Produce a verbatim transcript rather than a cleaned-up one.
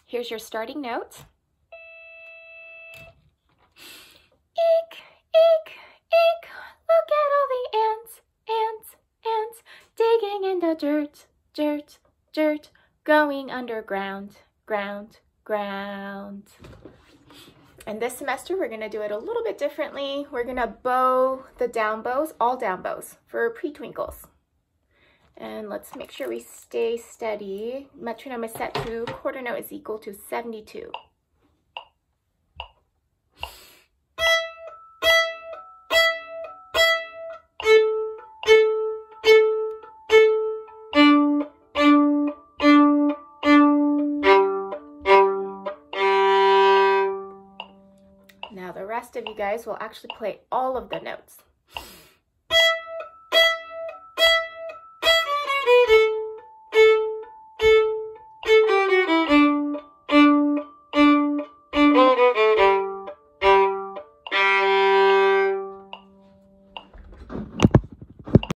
Here's your starting note. Eek, eek, eek, look at all the ants, ants, ants, digging in the dirt, dirt, dirt, going underground, ground, ground. And this semester, we're gonna do it a little bit differently. We're gonna bow the down bows, all down bows for pre-twinkles. And let's make sure we stay steady. Metronome is set to quarter note is equal to seventy-two. Now the rest of you guys will actually play all of the notes.